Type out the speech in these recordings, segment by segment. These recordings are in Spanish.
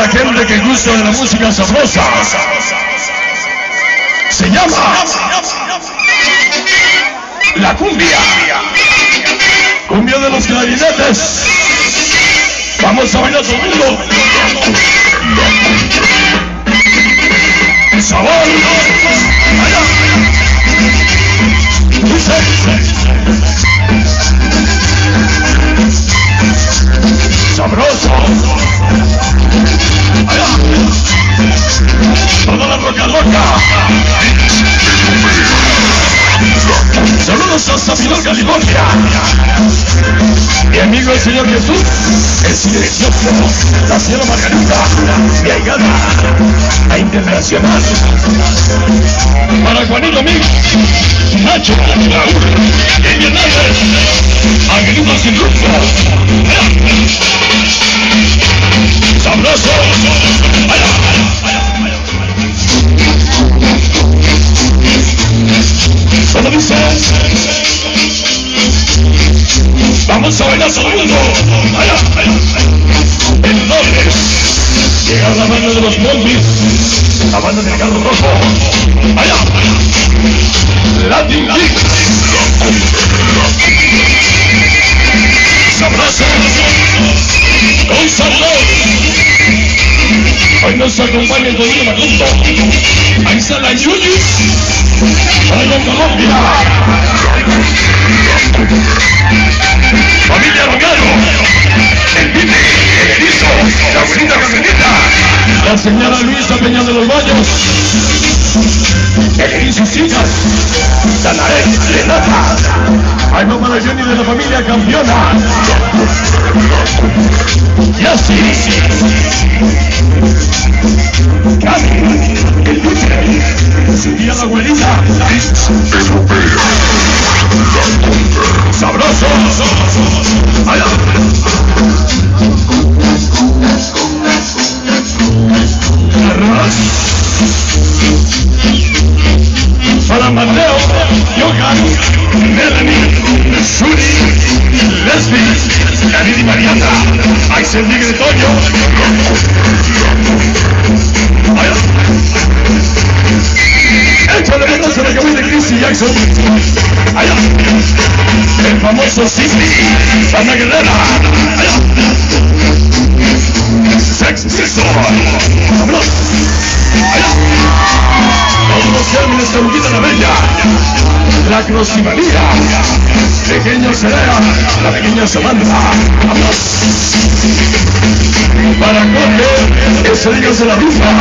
gente que gusta de la música sabrosa. Se llama la cumbia. Cumbia de los clarinetes. Vamos a bailar todo el mundo. Sabor. Allá. Dice. Sabroso. Allá. Toda la roca loca. Saludos hasta Pilar, California. Mi amigo el Señor Jesús, el silencioso, la señora Margarita, mi ahijada, la internacional. Para Juanito Mix, Nacho, Raúl, Ella Hernández, Angelito sin rumbo. Sabroso. ¿Cómo dice? Vamos a bailar todo el mundo. Allá. En Londres llega la banda de los Monkeys, la banda del carro rojo. Allá. Latin League. Sabroso. Con sabor. Hoy nos acompaña el Domingo Macundo. Ahí está la Yuyu. Allá en Colombia. Familia Longaro. El Pipe, el Erizo, la abuelita Casenita. La señora Luisa Peña de los Baños. El y sus hijas. Danae, Renata. Ahí va para Johnny de la familia campeona. Y así. Casi, el Pipe. Su tía la abuelita. Sabroso. Allá. Arroz. Para Mateo, Johan, Melanie, Shuri, Leslie, David y Mariana. Ahí se el Toño. Allá. Échale menos a la cabeza de Chrissy Jackson. Allá. El famoso Sidney. Ana Guerrera. Allá. Sex Sexo. Vámonos. Allá. Todos los términos de Lupita la Bella. La Crosimanía. Pequeño Cerea. La pequeña Samantha. Vámonos. Para Jorge. Ese día se la rifa.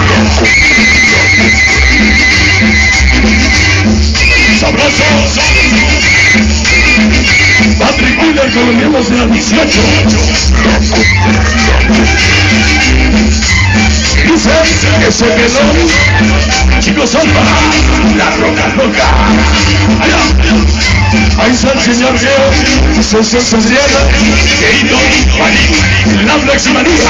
Sabroso. Patrick Miller con los miembros de la 18. Dice ese pelón. Chicos Alfa. La roca loca. Allá. Ahí está el señor Geo. César Sandriana. Keito. Juaní. La Fleximanía.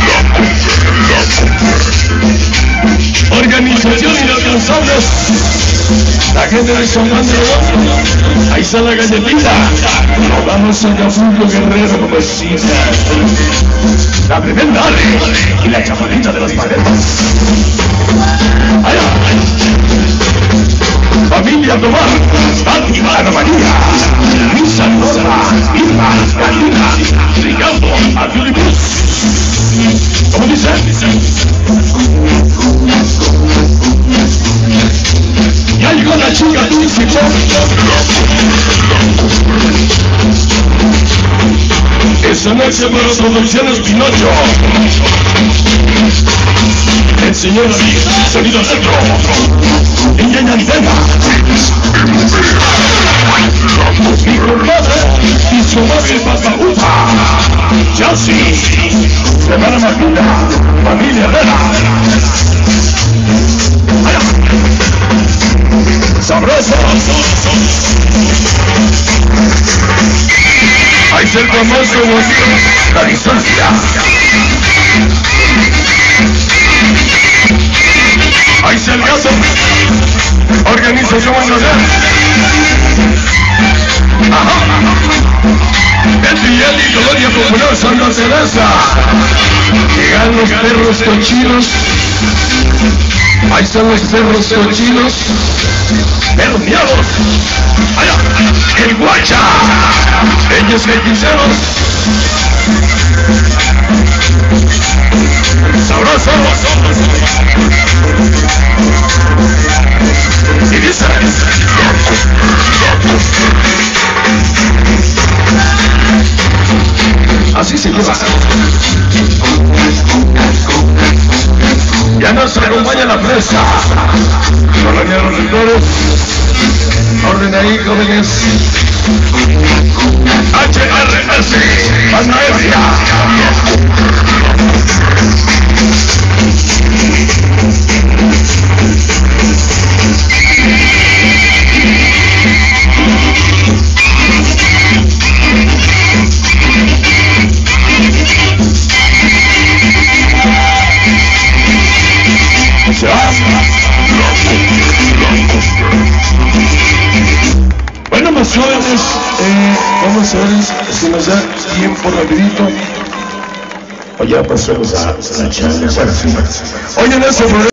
Organización Inalcanzables. La gente de San Juan de León. Ahí está la galletita. Vamos a Acapulco Guerrero como vecina. La tremenda Ale y la chaparrita de las paredes. Allá. Familia Tomás, Fátima, Ana María, Luisa, Norma, Irma, Carolina, Ricardo, Arturibus. ¿Cómo dice? Ya llegó la chica dulce. Esa noche para Producciones Pinocho. El señor David, sonido centro. Ella en antena. Mi padre y su madre Papaúta. Chelsea. Semana Martina. Familia Herrera. Sabroso. Ahí es el famoso La Distancia. Ahí es el gato. Organización Manuel. Ajá. El Miguel y Gloria Popular Santa Teresa. Llegan los perros cochinos. Ahí están los perros cochinos. Perros miados. Allá, el guacha. Ellos hechiceros. Sabroso. Y dice. Así se lleva. Ya nos acompaña la presa. Colonia de los Rectores. Orden ahí, jóvenes. HRS. Panaesia. Bueno, más jóvenes, vamos a ver si nos da tiempo rapidito. O ya pasamos a la charla. Oye, en ese momento.